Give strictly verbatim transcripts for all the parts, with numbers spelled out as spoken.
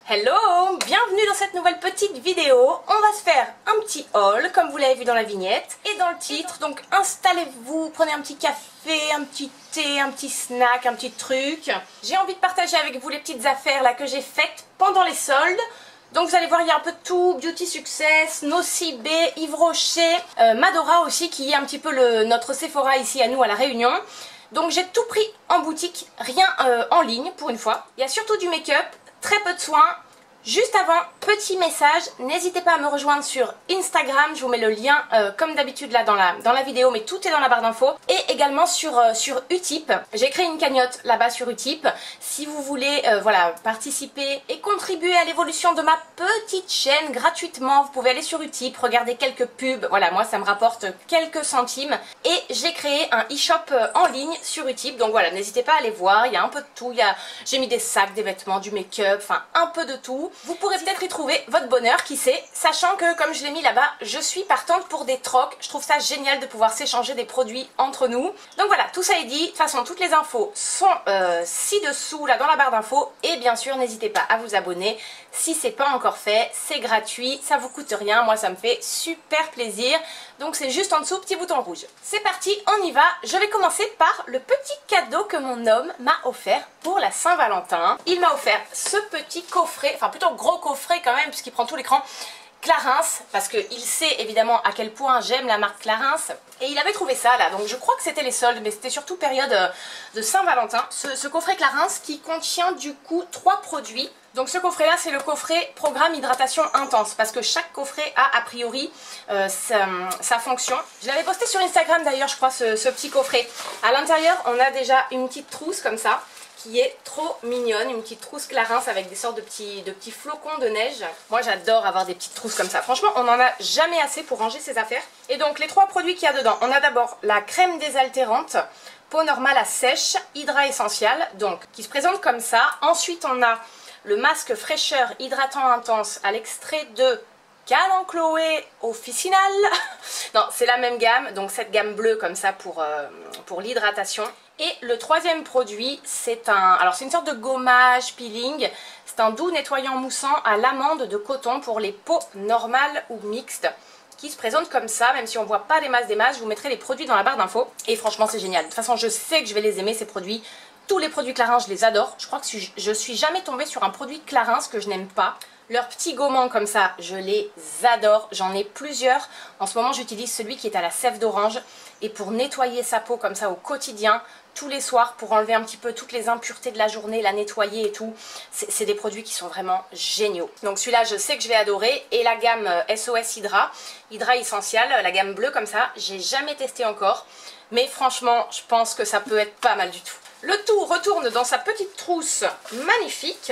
Hello, bienvenue dans cette nouvelle petite vidéo. On va se faire un petit haul comme vous l'avez vu dans la vignette et dans le titre. Donc installez-vous, prenez un petit café, un petit thé, un petit snack, un petit truc. J'ai envie de partager avec vous les petites affaires là que j'ai faites pendant les soldes. Donc vous allez voir, il y a un peu de tout, Beauty Success, Nocibé, Yves Rocher, euh, Madora aussi qui est un petit peu le, notre Sephora ici à nous à La Réunion. Donc j'ai tout pris en boutique, rien euh, en ligne pour une fois. Il y a surtout du make-up, très peu de soins. Juste avant, petit message, n'hésitez pas à me rejoindre sur Instagram, je vous mets le lien euh, comme d'habitude là dans la, dans la vidéo, mais tout est dans la barre d'infos. Et également sur, euh, sur Utip, j'ai créé une cagnotte là-bas sur Utip. Si vous voulez euh, voilà, participer et contribuer à l'évolution de ma petite chaîne gratuitement, vous pouvez aller sur Utip, regarder quelques pubs, voilà, moi ça me rapporte quelques centimes. Et j'ai créé un e-shop euh, en ligne sur Utip, donc voilà, n'hésitez pas à aller voir, il y a un peu de tout, j'ai mis des sacs, des vêtements, du make-up, enfin un peu de tout. Vous pourrez peut-être y trouver votre bonheur, qui sait, sachant que comme je l'ai mis là-bas, je suis partante pour des trocs. Je trouve ça génial de pouvoir s'échanger des produits entre nous. Donc voilà, tout ça est dit. De toute façon, toutes les infos sont euh, ci-dessous, là dans la barre d'infos. Et bien sûr, n'hésitez pas à vous abonner si c'est pas encore fait. C'est gratuit, ça vous coûte rien. Moi, ça me fait super plaisir. Donc c'est juste en dessous, petit bouton rouge. C'est parti, on y va. Je vais commencer par le petit cadeau que mon homme m'a offert pour la Saint-Valentin. Il m'a offert ce petit coffret, enfin plutôt gros coffret quand même puisqu'il prend tout l'écran, Clarins, parce qu'il sait évidemment à quel point j'aime la marque Clarins. Et il avait trouvé ça là, donc je crois que c'était les soldes, mais c'était surtout période de Saint-Valentin. Ce, ce coffret Clarins qui contient du coup trois produits. Donc ce coffret là c'est le coffret programme hydratation intense, parce que chaque coffret a a priori euh, sa, sa fonction. Je l'avais posté sur Instagram d'ailleurs je crois ce, ce petit coffret. À l'intérieur on a déjà une petite trousse comme ça, qui est trop mignonne, une petite trousse Clarins avec des sortes de petits, de petits flocons de neige. Moi j'adore avoir des petites trousses comme ça, franchement on n'en a jamais assez pour ranger ses affaires. Et donc les trois produits qu'il y a dedans, on a d'abord la crème désaltérante, peau normale à sèche, Hydra Essential, donc qui se présente comme ça. Ensuite on a le masque fraîcheur hydratant intense à l'extrait de Calan Chloé Officinal. Non, c'est la même gamme, donc cette gamme bleue comme ça pour, euh, pour l'hydratation. Et le troisième produit, c'est un, alors c'est une sorte de gommage peeling. C'est un doux nettoyant moussant à l'amande de coton pour les peaux normales ou mixtes, qui se présente comme ça. Même si on ne voit pas les masses des masses, je vous mettrai les produits dans la barre d'infos. Et franchement, c'est génial. De toute façon, je sais que je vais les aimer ces produits. Tous les produits Clarins, je les adore. Je crois que je suis jamais tombée sur un produit Clarins que je n'aime pas. Leurs petits gommants comme ça, je les adore. J'en ai plusieurs. En ce moment, j'utilise celui qui est à la sève d'orange. Et pour nettoyer sa peau comme ça au quotidien, tous les soirs, pour enlever un petit peu toutes les impuretés de la journée, la nettoyer et tout, c'est des produits qui sont vraiment géniaux. Donc celui-là, je sais que je vais adorer. Et la gamme S O S Hydra, Hydra Essential, la gamme bleue comme ça, j'ai jamais testé encore. Mais franchement, je pense que ça peut être pas mal du tout. Le tout retourne dans sa petite trousse magnifique.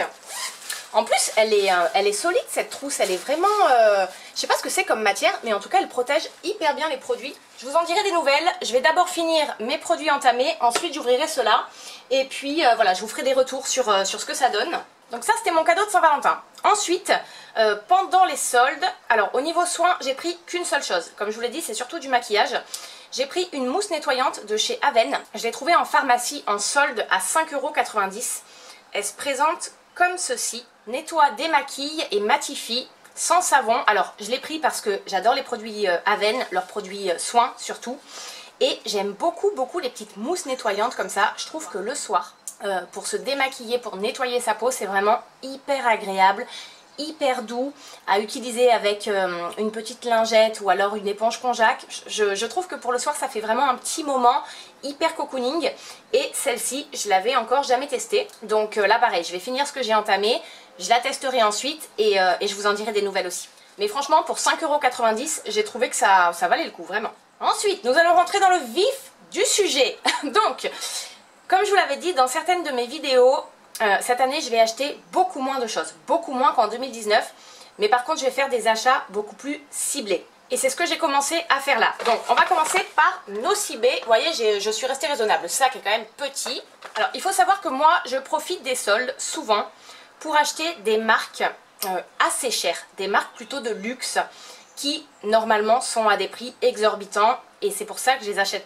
En plus, elle est, euh, elle est solide cette trousse, elle est vraiment... Euh, je sais pas ce que c'est comme matière, mais en tout cas, elle protège hyper bien les produits. Je vous en dirai des nouvelles. Je vais d'abord finir mes produits entamés, ensuite j'ouvrirai ceux-là. Et puis euh, voilà, je vous ferai des retours sur, euh, sur ce que ça donne. Donc ça, c'était mon cadeau de Saint-Valentin. Ensuite, euh, pendant les soldes, alors au niveau soins, j'ai pris qu'une seule chose. Comme je vous l'ai dit, c'est surtout du maquillage. J'ai pris une mousse nettoyante de chez Aven. Je l'ai trouvée en pharmacie en solde à cinq euros quatre-vingt-dix. Elle se présente comme ceci. Nettoie, démaquille et matifie sans savon. Alors je l'ai pris parce que j'adore les produits euh, Aven, leurs produits euh, soins surtout. Et j'aime beaucoup beaucoup les petites mousses nettoyantes comme ça. Je trouve que le soir, euh, pour se démaquiller, pour nettoyer sa peau, c'est vraiment hyper agréable, hyper doux à utiliser avec euh, une petite lingette ou alors une éponge konjac. Je, je trouve que pour le soir ça fait vraiment un petit moment hyper cocooning. Et celle-ci je l'avais encore jamais testée, donc euh, là pareil, je vais finir ce que j'ai entamé, je la testerai ensuite et, euh, et je vous en dirai des nouvelles aussi. Mais franchement pour cinq euros quatre-vingt-dix j'ai trouvé que ça, ça valait le coup vraiment. Ensuite nous allons rentrer dans le vif du sujet. Donc comme je vous l'avais dit dans certaines de mes vidéos, Euh, cette année je vais acheter beaucoup moins de choses, beaucoup moins qu'en deux mille dix-neuf, mais par contre je vais faire des achats beaucoup plus ciblés. Et c'est ce que j'ai commencé à faire là. Donc on va commencer par Nocibé. Vous voyez, je suis restée raisonnable, le sac est quand même petit. Alors il faut savoir que moi je profite des soldes souvent pour acheter des marques euh, assez chères, des marques plutôt de luxe qui normalement sont à des prix exorbitants et c'est pour ça que je les achète pas.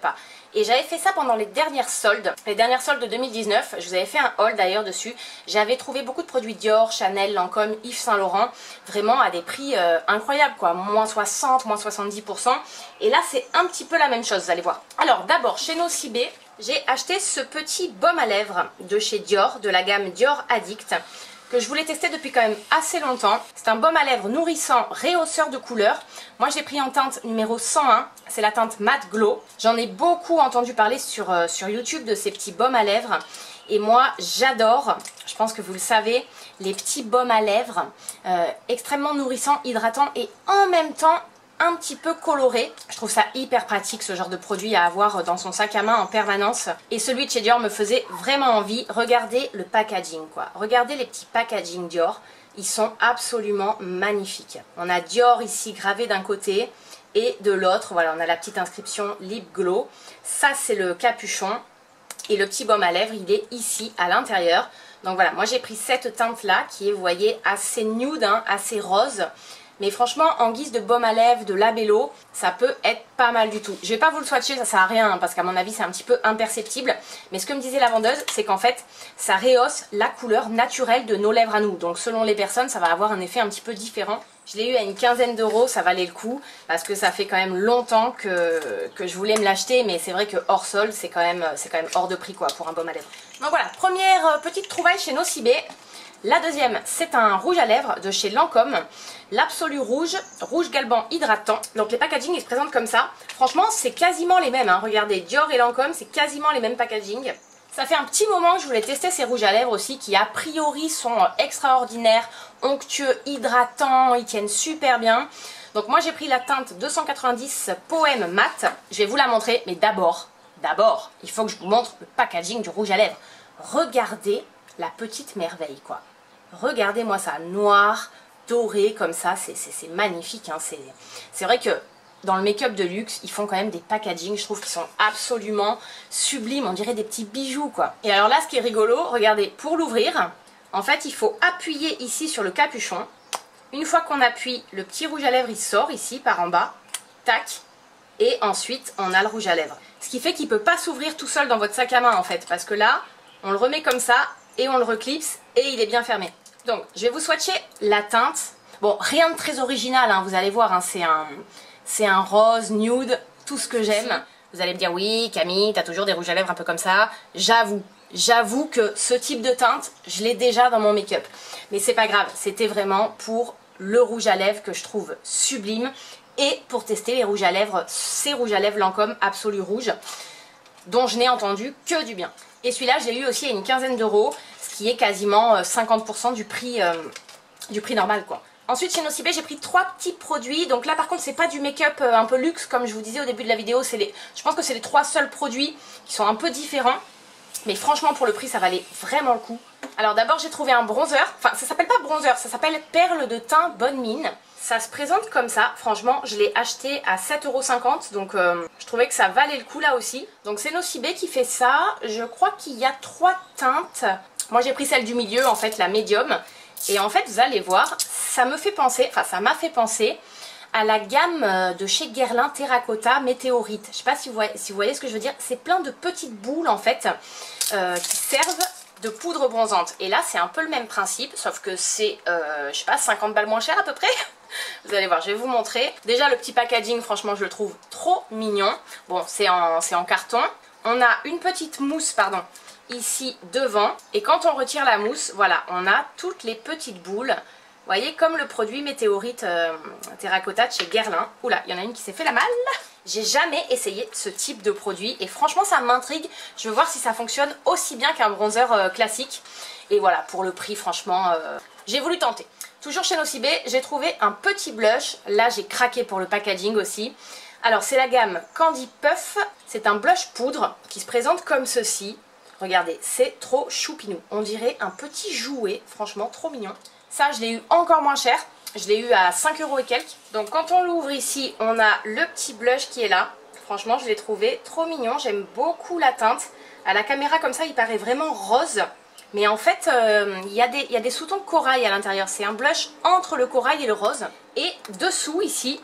Et j'avais fait ça pendant les dernières soldes, les dernières soldes de deux mille dix-neuf. Je vous avais fait un haul d'ailleurs dessus. J'avais trouvé beaucoup de produits Dior, Chanel, Lancôme, Yves Saint Laurent, vraiment à des prix euh, incroyables quoi, moins soixante, moins soixante-dix pour cent. Et là c'est un petit peu la même chose, vous allez voir. Alors d'abord chez Nocibé, j'ai acheté ce petit baume à lèvres de chez Dior, de la gamme Dior Addict, que je voulais tester depuis quand même assez longtemps. C'est un baume à lèvres nourrissant, réhausseur de couleurs. Moi j'ai pris en teinte numéro cent un, c'est la teinte Matte Glow. J'en ai beaucoup entendu parler sur, euh, sur YouTube de ces petits baumes à lèvres. Et moi j'adore, je pense que vous le savez, les petits baumes à lèvres euh, extrêmement nourrissants, hydratants et en même temps un petit peu coloré. Je trouve ça hyper pratique ce genre de produit à avoir dans son sac à main en permanence. Et celui de chez Dior me faisait vraiment envie. Regardez le packaging quoi. Regardez les petits packaging Dior. Ils sont absolument magnifiques. On a Dior ici gravé d'un côté et de l'autre, voilà, on a la petite inscription Lip Glow. Ça c'est le capuchon. Et le petit baume à lèvres, il est ici à l'intérieur. Donc voilà, moi j'ai pris cette teinte là qui est, vous voyez, assez nude, hein, assez rose. Mais franchement, en guise de baume à lèvres, de labello, ça peut être pas mal du tout. Je vais pas vous le swatcher, ça sert à rien, hein, parce qu'à mon avis, c'est un petit peu imperceptible. Mais ce que me disait la vendeuse, c'est qu'en fait, ça rehausse la couleur naturelle de nos lèvres à nous. Donc selon les personnes, ça va avoir un effet un petit peu différent. Je l'ai eu à une quinzaine d'euros, ça valait le coup, parce que ça fait quand même longtemps que, que je voulais me l'acheter. Mais c'est vrai que hors sol, c'est quand même, c'est quand même hors de prix quoi, pour un baume à lèvres. Donc voilà, première petite trouvaille chez Nocibé. La deuxième, c'est un rouge à lèvres de chez Lancôme, l'Absolu Rouge, rouge galbant hydratant. Donc les packaging ils se présentent comme ça. Franchement c'est quasiment les mêmes, hein. Regardez, Dior et Lancôme c'est quasiment les mêmes packaging. Ça fait un petit moment que je voulais tester ces rouges à lèvres aussi qui a priori sont extraordinaires, onctueux, hydratants, ils tiennent super bien. Donc moi j'ai pris la teinte deux cent quatre-vingt-dix Poème Matte, je vais vous la montrer mais d'abord, d'abord il faut que je vous montre le packaging du rouge à lèvres. Regardez la petite merveille quoi. Regardez-moi ça, noir, doré comme ça, c'est magnifique. Hein. C'est vrai que dans le make-up de luxe, ils font quand même des packaging, je trouve qu'ils sont absolument sublimes, on dirait des petits bijoux quoi. Et alors là, ce qui est rigolo, regardez, pour l'ouvrir, en fait, il faut appuyer ici sur le capuchon. Une fois qu'on appuie, le petit rouge à lèvres, il sort ici par en bas, tac, et ensuite, on a le rouge à lèvres. Ce qui fait qu'il ne peut pas s'ouvrir tout seul dans votre sac à main en fait, parce que là, on le remet comme ça, et on le reclipse, et il est bien fermé. Donc, je vais vous swatcher la teinte. Bon, rien de très original, hein, vous allez voir, hein, c'est un, c'est un rose, nude, tout ce que j'aime. Vous allez me dire, oui, Camille, t'as toujours des rouges à lèvres un peu comme ça. J'avoue, j'avoue que ce type de teinte, je l'ai déjà dans mon make-up. Mais c'est pas grave, c'était vraiment pour le rouge à lèvres que je trouve sublime. Et pour tester les rouges à lèvres, ces rouges à lèvres Lancôme Absolu Rouge, dont je n'ai entendu que du bien. Et celui-là, j'ai eu aussi à une quinzaine d'euros, ce qui est quasiment cinquante pour cent du prix, euh, du prix normal quoi. Ensuite chez Nocibé, j'ai pris trois petits produits. Donc là par contre c'est pas du make-up un peu luxe comme je vous disais au début de la vidéo. Les, je pense que c'est les trois seuls produits qui sont un peu différents. Mais franchement pour le prix ça valait vraiment le coup. Alors d'abord j'ai trouvé un bronzer. Enfin ça s'appelle pas bronzer, ça s'appelle perle de teint bonne mine. Ça se présente comme ça, franchement je l'ai acheté à sept euros cinquante, donc euh, je trouvais que ça valait le coup là aussi. Donc c'est Nocibé qui fait ça, je crois qu'il y a trois teintes. Moi j'ai pris celle du milieu en fait, la médium. Et en fait vous allez voir, ça me fait penser, enfin ça m'a fait penser à la gamme de chez Guerlain Terracotta Météorite. Je sais pas si vous voyez, si vous voyez ce que je veux dire, c'est plein de petites boules en fait euh, qui servent de poudre bronzante. Et là c'est un peu le même principe, sauf que c'est, euh, je sais pas, cinquante balles moins cher à peu près. Vous allez voir, je vais vous montrer. Déjà le petit packaging, franchement je le trouve trop mignon. Bon, c'est en, c'est en carton. On a une petite mousse, pardon, ici devant. Et quand on retire la mousse, voilà, on a toutes les petites boules. Vous voyez, comme le produit Météorite euh, Terracotta de chez Guerlain. Oula, il y en a une qui s'est fait la malle. J'ai jamais essayé ce type de produit et franchement ça m'intrigue. Je veux voir si ça fonctionne aussi bien qu'un bronzer euh, classique. Et voilà, pour le prix, franchement, euh, j'ai voulu tenter. Toujours chez Nocibé, j'ai trouvé un petit blush. Là, j'ai craqué pour le packaging aussi. Alors, c'est la gamme Candy Puff. C'est un blush poudre qui se présente comme ceci. Regardez, c'est trop choupinou. On dirait un petit jouet, franchement, trop mignon. Ça, je l'ai eu encore moins cher. Je l'ai eu à cinq euros et quelques. Donc, quand on l'ouvre ici, on a le petit blush qui est là. Franchement, je l'ai trouvé trop mignon. J'aime beaucoup la teinte. À la caméra, comme ça, il paraît vraiment rose. Mais en fait, euh, il y a des, il y a des sous-tons de corail à l'intérieur. C'est un blush entre le corail et le rose. Et dessous, ici,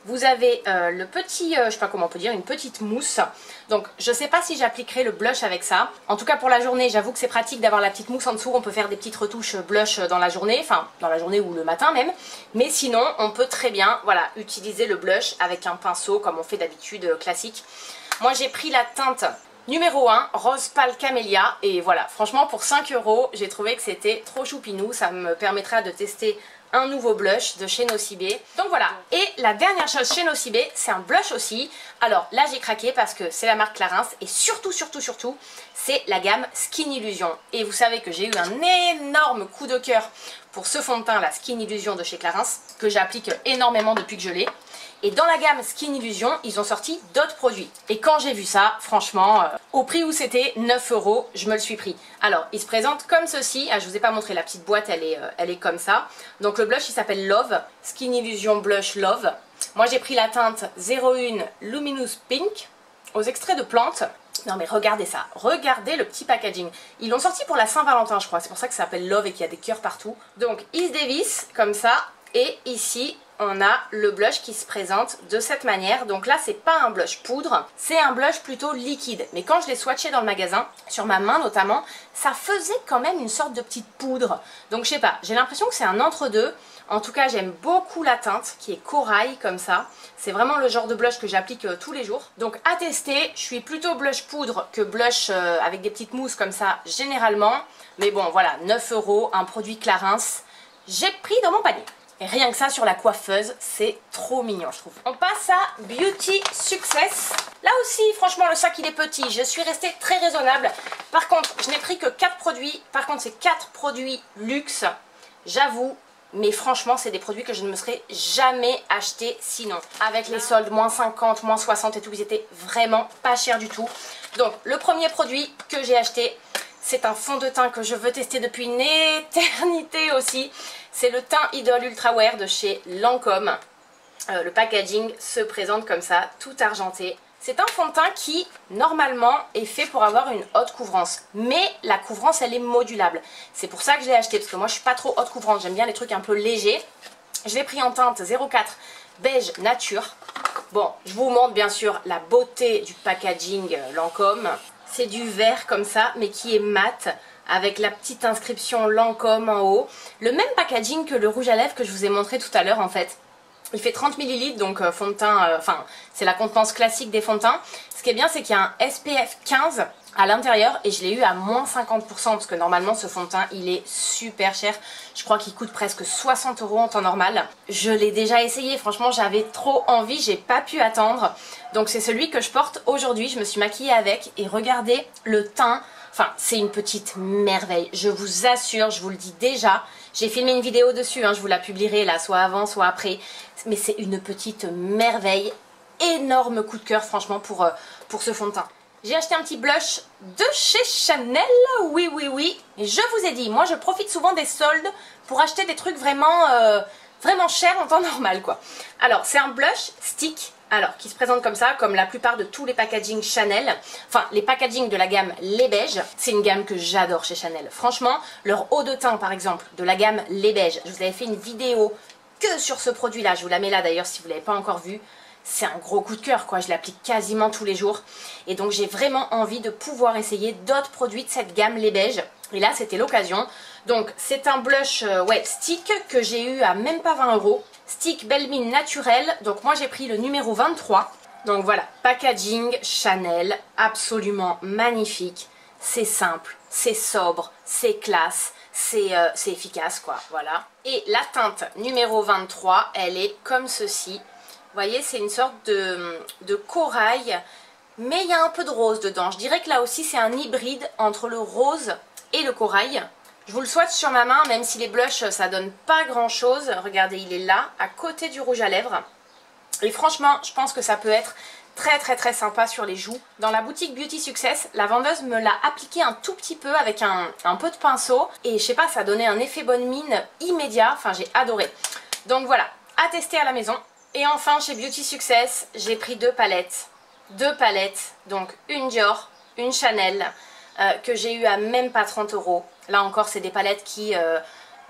vous avez euh, le petit, euh, je sais pas comment on peut dire, une petite mousse. Donc je sais pas si j'appliquerai le blush avec ça. En tout cas pour la journée, j'avoue que c'est pratique d'avoir la petite mousse en dessous. On peut faire des petites retouches blush dans la journée, enfin dans la journée ou le matin même. Mais sinon, on peut très bien, voilà, utiliser le blush avec un pinceau comme on fait d'habitude euh, classique. Moi j'ai pris la teinte numéro un, Rose Pâle Camélia, et voilà, franchement pour cinq euros, j'ai trouvé que c'était trop choupinou, ça me permettra de tester un nouveau blush de chez Nocibé. Donc voilà, et la dernière chose chez Nocibé, c'est un blush aussi. Alors là j'ai craqué parce que c'est la marque Clarins, et surtout, surtout, surtout, c'est la gamme Skin Illusion. Et vous savez que j'ai eu un énorme coup de cœur pour ce fond de teint, la Skin Illusion de chez Clarins, que j'applique énormément depuis que je l'ai. Et dans la gamme Skin Illusion, ils ont sorti d'autres produits. Et quand j'ai vu ça, franchement, euh, au prix où c'était, neuf euros, je me le suis pris. Alors, il se présente comme ceci. Ah, je vous ai pas montré la petite boîte, elle est, euh, elle est comme ça. Donc le blush, il s'appelle Love. Skin Illusion Blush Love. Moi, j'ai pris la teinte zéro un Luminous Pink aux extraits de plantes. Non mais regardez ça, regardez le petit packaging. Ils l'ont sorti pour la Saint-Valentin, je crois. C'est pour ça que ça s'appelle Love et qu'il y a des cœurs partout. Donc, il se dévisse comme ça. Et ici, on a le blush qui se présente de cette manière. Donc là, c'est pas un blush poudre, c'est un blush plutôt liquide. Mais quand je l'ai swatché dans le magasin, sur ma main notamment, ça faisait quand même une sorte de petite poudre. Donc je sais pas, j'ai l'impression que c'est un entre-deux. En tout cas, j'aime beaucoup la teinte qui est corail comme ça. C'est vraiment le genre de blush que j'applique euh, tous les jours. Donc à tester, je suis plutôt blush poudre que blush euh, avec des petites mousses comme ça généralement. Mais bon, voilà, neuf euros, un produit Clarins. J'ai pris dans mon panier. Et rien que ça sur la coiffeuse, c'est trop mignon je trouve. On passe à Beauty Success. Là aussi, franchement, le sac il est petit. Je suis restée très raisonnable. Par contre, je n'ai pris que quatre produits. Par contre, c'est quatre produits luxe. J'avoue. Mais franchement, c'est des produits que je ne me serais jamais acheté sinon. Avec les soldes, moins cinquante, moins soixante et tout, ils étaient vraiment pas chers du tout. Donc, le premier produit que j'ai acheté, c'est un fond de teint que je veux tester depuis une éternité aussi. C'est le teint Idol Ultra Wear de chez Lancôme. Euh, le packaging se présente comme ça, tout argenté. C'est un fond de teint qui, normalement, est fait pour avoir une haute couvrance. Mais la couvrance, elle est modulable. C'est pour ça que je l'ai acheté, parce que moi, je suis pas trop haute couvrance. J'aime bien les trucs un peu légers. Je l'ai pris en teinte zéro quatre beige nature. Bon, je vous montre bien sûr la beauté du packaging Lancôme. C'est du vert comme ça, mais qui est mat, avec la petite inscription Lancôme en haut. Le même packaging que le rouge à lèvres que je vous ai montré tout à l'heure en fait. Il fait trente millilitres, donc euh, fond de teint, euh, enfin c'est la contenance classique des fonds de teint. Ce qui est bien, c'est qu'il y a un S P F quinze à l'intérieur et je l'ai eu à moins cinquante pour cent parce que normalement ce fond de teint il est super cher. Je crois qu'il coûte presque soixante euros en temps normal. Je l'ai déjà essayé, franchement j'avais trop envie, j'ai pas pu attendre. Donc c'est celui que je porte aujourd'hui, je me suis maquillée avec et regardez le teint. Enfin, c'est une petite merveille, je vous assure, je vous le dis déjà. J'ai filmé une vidéo dessus, hein, je vous la publierai là, soit avant, soit après. Mais c'est une petite merveille, énorme coup de cœur franchement pour, euh, pour ce fond de teint. J'ai acheté un petit blush de chez Chanel, oui, oui, oui. Et je vous ai dit, moi je profite souvent des soldes pour acheter des trucs vraiment, euh, vraiment chers en temps normal, quoi. Alors, c'est un blush stick. Alors, qui se présente comme ça, comme la plupart de tous les packaging Chanel. Enfin, les packaging de la gamme Les Beiges. C'est une gamme que j'adore chez Chanel. Franchement, leur eau de teint, par exemple, de la gamme Les Beiges. Je vous avais fait une vidéo que sur ce produit-là. Je vous la mets là, d'ailleurs, si vous ne l'avez pas encore vu. C'est un gros coup de cœur, quoi. Je l'applique quasiment tous les jours. Et donc, j'ai vraiment envie de pouvoir essayer d'autres produits de cette gamme Les Beiges. Et là, c'était l'occasion. Donc, c'est un blush euh, ouais, stick que j'ai eu à même pas vingt euros. Stick Belle Mine naturel, donc moi j'ai pris le numéro vingt-trois. Donc voilà, packaging Chanel, absolument magnifique. C'est simple, c'est sobre, c'est classe, c'est euh, efficace quoi, voilà. Et la teinte numéro vingt-trois, elle est comme ceci. Vous voyez, c'est une sorte de, de corail, mais il y a un peu de rose dedans. Je dirais que là aussi c'est un hybride entre le rose et le corail. Je vous le swatch sur ma main, même si les blushs ça donne pas grand chose. Regardez, il est là, à côté du rouge à lèvres. Et franchement, je pense que ça peut être très très très sympa sur les joues. Dans la boutique Beauty Success, la vendeuse me l'a appliqué un tout petit peu avec un, un peu de pinceau. Et je sais pas, ça a donné un effet bonne mine immédiat. Enfin, j'ai adoré. Donc voilà, à tester à la maison. Et enfin, chez Beauty Success, j'ai pris deux palettes. Deux palettes, donc une Dior, une Chanel. Euh, que j'ai eu à même pas trente euros. Là encore, c'est des palettes qui, euh,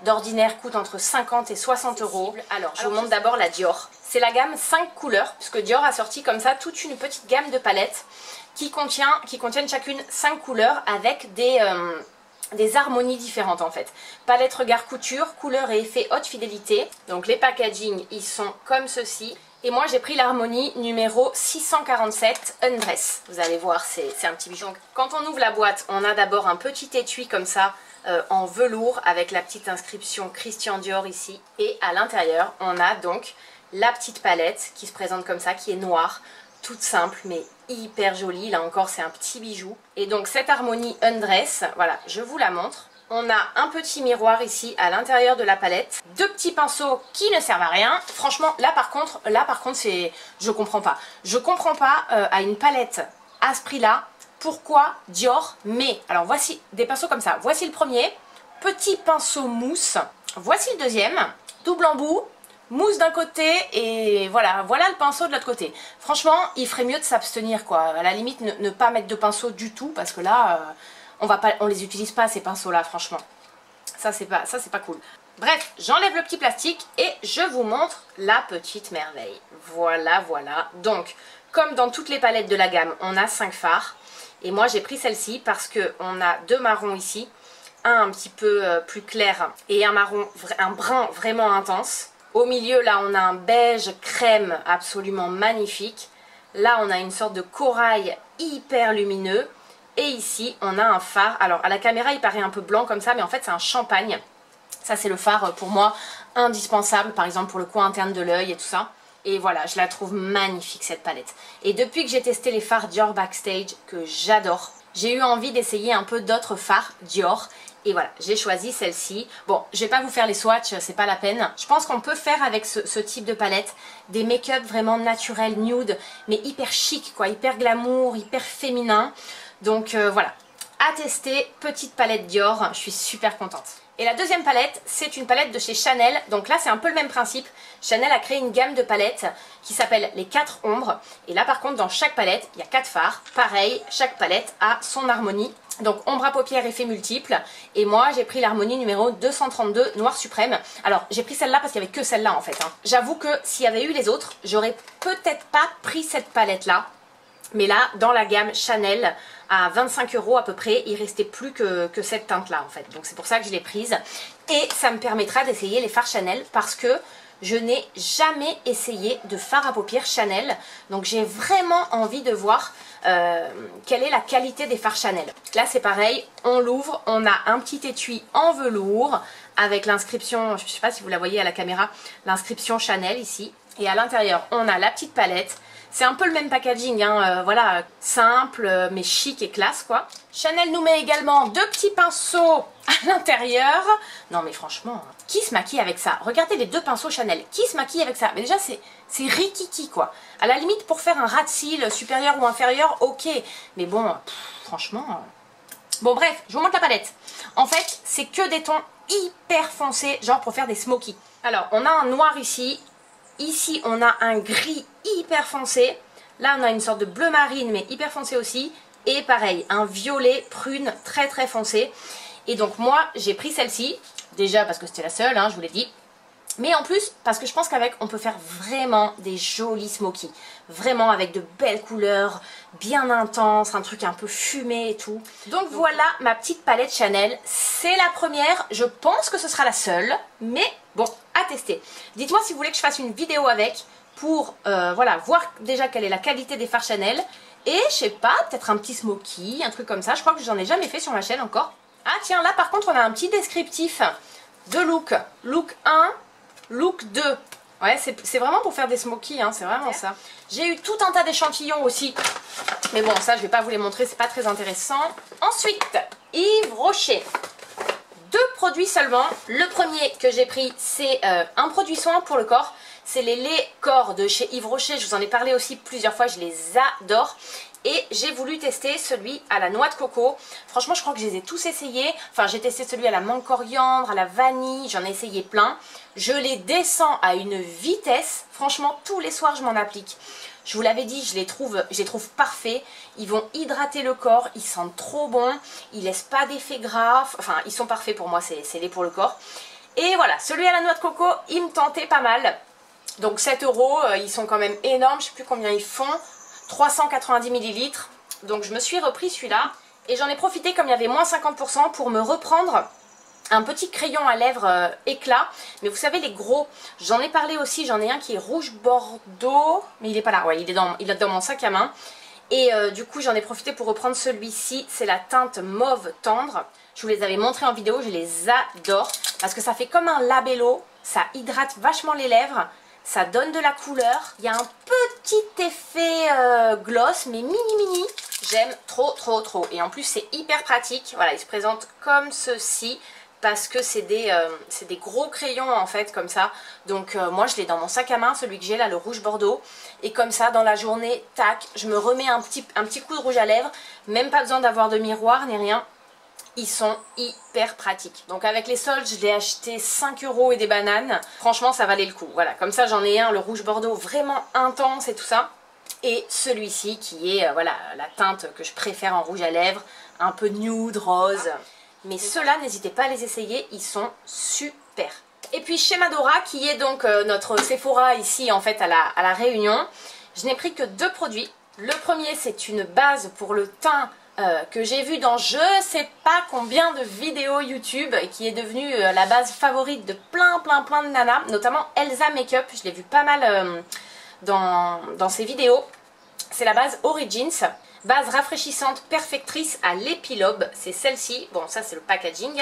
d'ordinaire coûte entre cinquante et soixante euros. Alors, je vous montre d'abord la Dior. C'est la gamme cinq couleurs, puisque Dior a sorti comme ça toute une petite gamme de palettes qui, contient, qui contiennent chacune cinq couleurs avec des... Euh, des harmonies différentes en fait. Palette regard couture, couleur et effet haute fidélité. Donc les packaging ils sont comme ceci. Et moi j'ai pris l'harmonie numéro six cent quarante-sept Undress. Vous allez voir, c'est un petit bijou. Donc, quand on ouvre la boîte, on a d'abord un petit étui comme ça euh, en velours avec la petite inscription Christian Dior ici. Et à l'intérieur on a donc la petite palette qui se présente comme ça, qui est noire. Toute simple mais hyper jolie, là encore c'est un petit bijou. Et donc cette harmonie Undress, voilà, je vous la montre. On a un petit miroir ici à l'intérieur de la palette, deux petits pinceaux qui ne servent à rien. Franchement là par contre, là par contre c'est, je comprends pas. Je comprends pas euh, à une palette à ce prix là, pourquoi Dior met, alors voici des pinceaux comme ça. Voici le premier, petit pinceau mousse. Voici le deuxième, double embout. Mousse d'un côté et voilà, voilà le pinceau de l'autre côté. Franchement, il ferait mieux de s'abstenir quoi. À la limite, ne, ne pas mettre de pinceau du tout parce que là, euh, on va pas, on les utilise pas ces pinceaux là, franchement. Ça c'est pas, ça c'est pas cool. Bref, j'enlève le petit plastique et je vous montre la petite merveille. Voilà, voilà. Donc, comme dans toutes les palettes de la gamme, on a cinq fards et moi j'ai pris celle-ci parce que on a deux marrons ici, un un petit peu euh, plus clair et un marron, un brun vraiment intense. Au milieu, là, on a un beige crème absolument magnifique. Là, on a une sorte de corail hyper lumineux. Et ici, on a un phare. Alors, à la caméra, il paraît un peu blanc comme ça, mais en fait, c'est un champagne. Ça, c'est le phare, pour moi, indispensable, par exemple, pour le coin interne de l'œil et tout ça. Et voilà, je la trouve magnifique, cette palette. Et depuis que j'ai testé les fards Dior Backstage, que j'adore, j'ai eu envie d'essayer un peu d'autres fards Dior. Et voilà, j'ai choisi celle-ci. Bon, je vais pas vous faire les swatchs, c'est pas la peine. Je pense qu'on peut faire avec ce, ce type de palette des make-up vraiment naturels, nude, mais hyper chic, quoi, hyper glamour, hyper féminin. Donc euh, voilà, à tester, petite palette Dior, je suis super contente. Et la deuxième palette, c'est une palette de chez Chanel. Donc là, c'est un peu le même principe. Chanel a créé une gamme de palettes qui s'appelle les quatre ombres. Et là, par contre, dans chaque palette, il y a quatre fards. Pareil, chaque palette a son harmonie. Donc ombre à paupières effet multiple. Et moi, j'ai pris l'harmonie numéro deux cent trente-deux Noir Suprême. Alors, j'ai pris celle-là parce qu'il n'y avait que celle-là, en fait. Hein. J'avoue que s'il y avait eu les autres, j'aurais peut-être pas pris cette palette-là. Mais là, dans la gamme Chanel, à vingt-cinq euros à peu près, il restait plus que, que cette teinte-là en fait. Donc c'est pour ça que je l'ai prise. Et ça me permettra d'essayer les fards Chanel parce que je n'ai jamais essayé de fard à paupières Chanel. Donc j'ai vraiment envie de voir euh, quelle est la qualité des fards Chanel. Là c'est pareil, on l'ouvre, on a un petit étui en velours avec l'inscription, je ne sais pas si vous la voyez à la caméra, l'inscription Chanel ici. Et à l'intérieur, on a la petite palette. C'est un peu le même packaging, hein, euh, voilà, simple, euh, mais chic et classe, quoi. Chanel nous met également deux petits pinceaux à l'intérieur. Non, mais franchement, qui se maquille avec ça? Regardez les deux pinceaux Chanel. Qui se maquille avec ça? Mais déjà, c'est rikiki, quoi. À la limite, pour faire un ras de cils supérieur ou inférieur, ok. Mais bon, pff, franchement... Euh... Bon, bref, je vous montre la palette. En fait, c'est que des tons hyper foncés, genre pour faire des smokies. Alors, on a un noir ici. Ici, on a un gris hyper foncé. Là, on a une sorte de bleu marine, mais hyper foncé aussi. Et pareil, un violet prune très très foncé. Et donc moi, j'ai pris celle-ci. Déjà parce que c'était la seule, hein, je vous l'ai dit. Mais en plus, parce que je pense qu'avec, on peut faire vraiment des jolis smokies. Vraiment avec de belles couleurs, bien intenses, un truc un peu fumé et tout. Donc voilà ma petite palette Chanel. C'est la première, je pense que ce sera la seule. Mais bon, à tester. Dites-moi si vous voulez que je fasse une vidéo avec pour euh, voilà, voir déjà quelle est la qualité des fards Chanel. Et je sais pas, peut-être un petit smoky, un truc comme ça. Je crois que j'en ai jamais fait sur ma chaîne encore. Ah tiens, là par contre on a un petit descriptif de look. Look un. Look deux. Ouais, c'est vraiment pour faire des smokies, hein, c'est vraiment ça. J'ai eu tout un tas d'échantillons aussi. Mais bon, ça, je vais pas vous les montrer, c'est pas très intéressant. Ensuite, Yves Rocher. Deux produits seulement. Le premier que j'ai pris, c'est euh, un produit soin pour le corps. C'est les laits corps de chez Yves Rocher. Je vous en ai parlé aussi plusieurs fois, je les adore. Et j'ai voulu tester celui à la noix de coco. Franchement, je crois que je les ai tous essayés. Enfin, j'ai testé celui à la menthe coriandre, à la vanille. J'en ai essayé plein. Je les descends à une vitesse. Franchement, tous les soirs, je m'en applique. Je vous l'avais dit, je les trouve, je les trouve parfaits. Ils vont hydrater le corps. Ils sentent trop bon. Ils laissent pas d'effet gras. Enfin, ils sont parfaits pour moi. C'est les pour le corps. Et voilà, celui à la noix de coco, il me tentait pas mal. Donc sept euros, euh, ils sont quand même énormes, je sais plus combien ils font. trois cent quatre-vingt-dix millilitres. Donc je me suis repris celui-là. Et j'en ai profité comme il y avait moins cinquante pour cent pour me reprendre un petit crayon à lèvres euh, éclat. Mais vous savez les gros, j'en ai parlé aussi, j'en ai un qui est rouge bordeaux. Mais il est pas là, ouais, il est dans, il est dans mon sac à main. Et euh, du coup j'en ai profité pour reprendre celui-ci, c'est la teinte mauve tendre. Je vous les avais montrés en vidéo, je les adore. Parce que ça fait comme un labello, ça hydrate vachement les lèvres. Ça donne de la couleur. Il y a un petit effet euh, gloss, mais mini mini. J'aime trop trop trop. Et en plus c'est hyper pratique. Voilà, il se présente comme ceci. Parce que c'est des, euh, c'est des gros crayons en fait comme ça. Donc euh, moi je l'ai dans mon sac à main, celui que j'ai là, le rouge bordeaux. Et comme ça dans la journée, tac, je me remets un petit, un petit coup de rouge à lèvres. Même pas besoin d'avoir de miroir ni rien. Ils sont hyper pratiques. Donc avec les soldes, je l'ai acheté cinq euros et des bananes. Franchement, ça valait le coup. Voilà, comme ça j'en ai un, le rouge bordeaux vraiment intense et tout ça. Et celui-ci qui est, euh, voilà, la teinte que je préfère en rouge à lèvres. Un peu nude, rose. Mais ceux-là, n'hésitez pas à les essayer, ils sont super. Et puis chez Madora, qui est donc euh, notre Sephora ici en fait à la, à la Réunion, je n'ai pris que deux produits. Le premier, c'est une base pour le teint Euh, que j'ai vu dans je sais pas combien de vidéos YouTube et qui est devenue euh, la base favorite de plein plein plein de nanas, notamment Elsa Makeup, je l'ai vu pas mal euh, dans, dans ses vidéos. C'est la base Origins, base rafraîchissante perfectrice à l'épilobe, c'est celle-ci, bon ça c'est le packaging,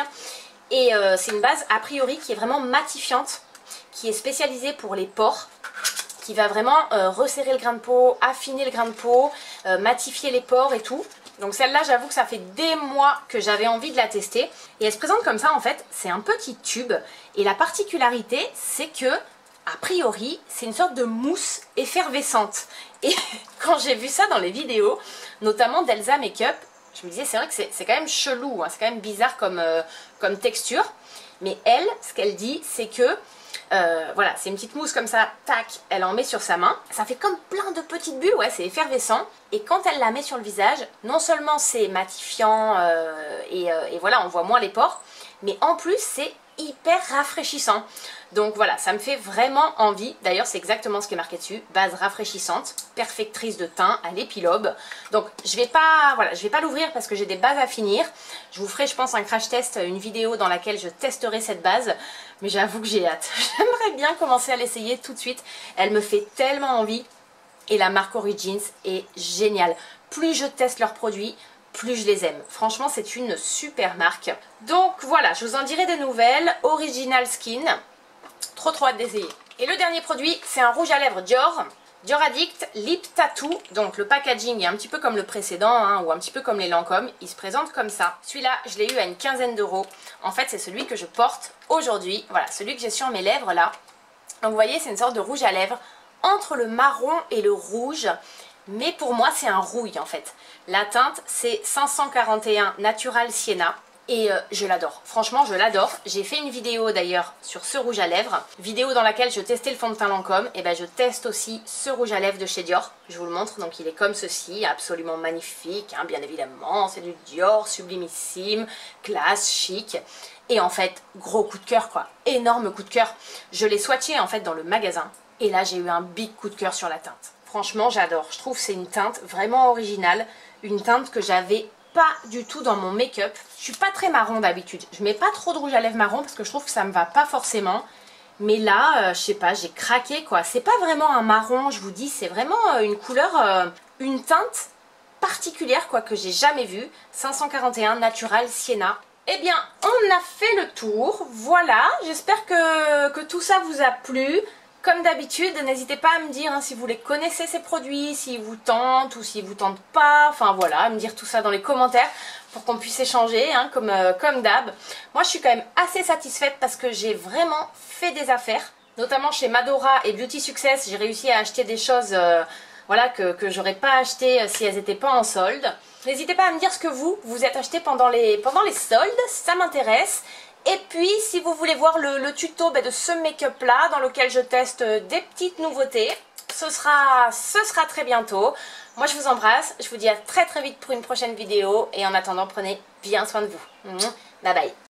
et euh, c'est une base a priori qui est vraiment matifiante, qui est spécialisée pour les pores, qui va vraiment euh, resserrer le grain de peau, affiner le grain de peau, euh, matifier les pores et tout. Donc celle-là, j'avoue que ça fait des mois que j'avais envie de la tester. Et elle se présente comme ça en fait, c'est un petit tube. Et la particularité, c'est que, a priori, c'est une sorte de mousse effervescente. Et quand j'ai vu ça dans les vidéos, notamment d'Elsa Makeup, je me disais c'est vrai que c'est quand même chelou, hein, c'est quand même bizarre comme, euh, comme texture. Mais elle, ce qu'elle dit, c'est que Euh, voilà, c'est une petite mousse comme ça, tac, elle en met sur sa main. Ça fait comme plein de petites bulles, ouais, c'est effervescent. Et quand elle la met sur le visage, non seulement c'est matifiant euh, et, euh, et voilà, on voit moins les pores, mais en plus c'est hyper rafraîchissant. Donc voilà, ça me fait vraiment envie. D'ailleurs, c'est exactement ce qui est marqué dessus, base rafraîchissante, perfectrice de teint à l'épilobe. Donc je vais pas, voilà, je vais pas l'ouvrir parce que j'ai des bases à finir. Je vous ferai, je pense, un crash test, une vidéo dans laquelle je testerai cette base. Mais j'avoue que j'ai hâte. J'aimerais bien commencer à l'essayer tout de suite. Elle me fait tellement envie. Et la marque Origins est géniale. Plus je teste leurs produits, plus je les aime. Franchement, c'est une super marque. Donc voilà, je vous en dirai des nouvelles. Original Skin. Trop trop hâte d'essayer. Et le dernier produit, c'est un rouge à lèvres Dior. Dior Addict Lip Tattoo. Donc le packaging est un petit peu comme le précédent, hein, ou un petit peu comme les Lancôme. Il se présente comme ça. Celui-là, je l'ai eu à une quinzaine d'euros. En fait, c'est celui que je porte aujourd'hui. Voilà, celui que j'ai sur mes lèvres là. Donc vous voyez, c'est une sorte de rouge à lèvres entre le marron et le rouge. Mais pour moi, c'est un rouille en fait. La teinte, c'est cinq cent quarante et un Natural Sienna. Et euh, je l'adore, franchement je l'adore. J'ai fait une vidéo d'ailleurs sur ce rouge à lèvres, vidéo dans laquelle je testais le fond de teint Lancôme. Et ben je teste aussi ce rouge à lèvres de chez Dior. Je vous le montre, donc il est comme ceci, absolument magnifique, hein, bien évidemment. C'est du Dior, sublimissime, classe, chic. Et en fait, gros coup de cœur quoi, énorme coup de cœur. Je l'ai swatché en fait dans le magasin. Et là j'ai eu un big coup de cœur sur la teinte. Franchement j'adore, je trouve que c'est une teinte vraiment originale. Une teinte que j'avais pas du tout dans mon make-up. Je suis pas très marron d'habitude. Je mets pas trop de rouge à lèvres marron parce que je trouve que ça me va pas forcément. Mais là, euh, je sais pas, j'ai craqué quoi. C'est pas vraiment un marron, je vous dis, c'est vraiment euh, une couleur, euh, une teinte particulière quoi que j'ai jamais vue. cinq cent quarante et un Natural Sienna. Eh bien, on a fait le tour. Voilà, j'espère que, que tout ça vous a plu. Comme d'habitude, n'hésitez pas à me dire hein, si vous les connaissez ces produits, s'ils vous tentent ou s'ils vous tentent pas. Enfin voilà, à me dire tout ça dans les commentaires pour qu'on puisse échanger hein, comme, euh, comme d'hab. Moi je suis quand même assez satisfaite parce que j'ai vraiment fait des affaires. Notamment chez Madora et Beauty Success, j'ai réussi à acheter des choses euh, voilà, que, que j'aurais pas acheté si elles n'étaient pas en solde. N'hésitez pas à me dire ce que vous, vous êtes acheté pendant les, pendant les soldes, ça m'intéresse. Et puis, si vous voulez voir le, le tuto bah, de ce make-up là, dans lequel je teste des petites nouveautés, ce sera, ce sera très bientôt. Moi, je vous embrasse, je vous dis à très très vite pour une prochaine vidéo. Et en attendant, prenez bien soin de vous. Bye bye.